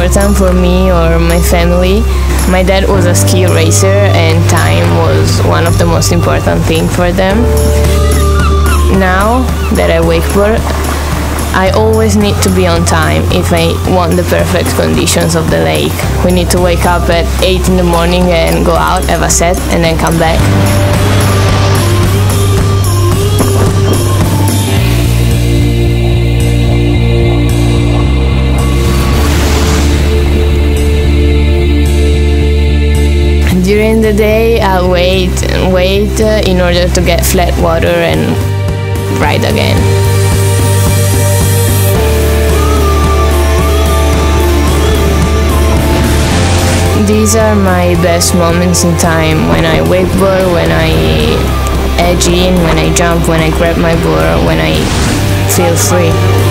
important for me or my family. My dad was a ski racer and time was one of the most important things for them. Now that I wakeboard, I always need to be on time if I want the perfect conditions of the lake. We need to wake up at 8 in the morning and go out, have a set, and then come back. During the day, I'll wait and wait in order to get flat water and ride again. These are my best moments in time, when I wakeboard, when I edge in, when I jump, when I grab my board, when I feel free.